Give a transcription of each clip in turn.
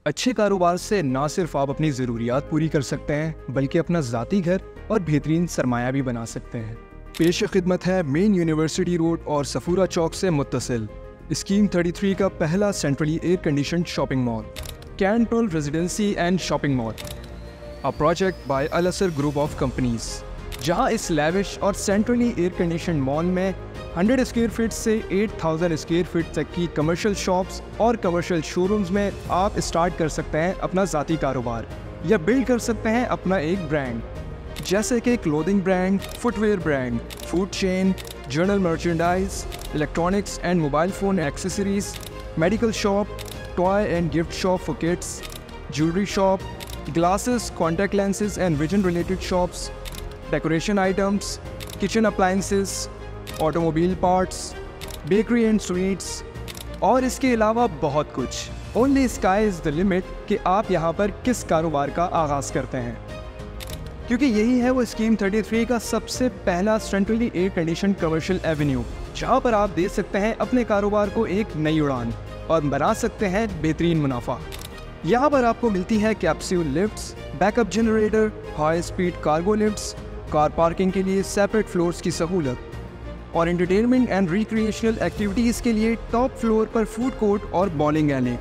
अच्छे कारोबार से ना सिर्फ आप अपनी ज़रूरियात पूरी कर सकते हैं बल्कि अपना ज़ाती घर और बेहतरीन सरमाया भी बना सकते हैं। पेश खिदमत है मेन यूनिवर्सिटी रोड और सफूरा चौक से मुत्तसिल स्कीम 33 का पहला centrally air condition shopping mall, Kantol residency and shopping mall, a project by Al Asar group of companies, जहां इस लैविश और सेंट्रली एयर कंडीशन मॉल में 100 स्क्वायर फीट से 8000 स्क्वायर फीट तक की कमर्शियल शॉप्स और कमर्शियल शोरूम्स में आप स्टार्ट कर सकते हैं अपना ज़ाती कारोबार या बिल्ड कर सकते हैं अपना एक ब्रांड, जैसे कि clothing brand, footwear brand, food chain, general merchandise, electronics and mobile phone accessories, medical shop, toy and gift shop for kids, jewellery shop, glasses, contact lenses and vision related shops, decoration items, kitchen appliances, automobile parts, bakery and sweets और इसके अलावा बहुत कुछ। Only sky is the limit कि आप यहाँ पर किस कारोबार का आगाज़ करते हैं, क्योंकि यही है वो स्कीम 33 का सबसे पहला centrally air condition commercial avenue, जहाँ पर आप दे सकते हैं अपने कारोबार को एक नई उड़ान और बना सकते हैं बेहतरीन मुनाफा। यहाँ पर आपको मिलती है capsule lifts, backup generator, high speed cargo lifts, car parking के लिए सेपरेट फ्लोर्स की सहूलत और एंटरटेनमेंट एंड रिक्रिएशनल एक्टिविटीज़ के लिए टॉप फ्लोर पर फूड कोर्ट और बॉलिंग एले।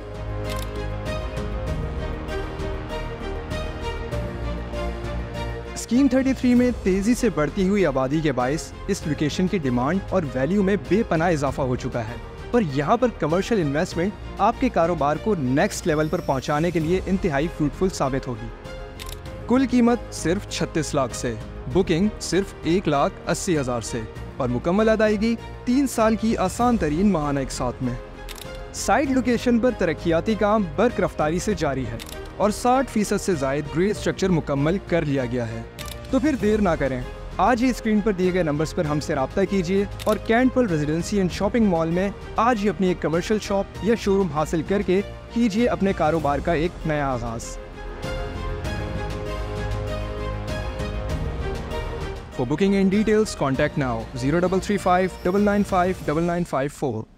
स्कीम 33 में तेज़ी से बढ़ती हुई आबादी के बायस इस लोकेशन की डिमांड और वैल्यू में बेपनाह इजाफा हो चुका है, पर यहाँ पर कमर्शियल इन्वेस्टमेंट आपके कारोबार को नेक्स्ट लेवल पर पहुँचाने के लिए इंतहाई फ्रूटफुल साबित होगी। कुल कीमत सिर्फ 36 लाख से, बुकिंग सिर्फ 1,80,000 से और मुकम्मल अदायगी 3 साल की आसान तरीन माहाना एक साथ में। साइट लोकेशन पर तरक्याती काम बर्क रफ्तारी से जारी है और 60% से ज़ायद ग्रे स्ट्रक्चर मुकम्मल कर लिया गया है। तो फिर देर ना करें, आज ही स्क्रीन पर दिए गए नंबर्स पर हमसे रब्ता कीजिए और Kantol residency and shopping mall में आज ही अपनी एक कमर्शियल शॉप या शोरूम हासिल करके कीजिए अपने कारोबार का एक नया आगाज़। For booking and details, contact now 0335 995 9954.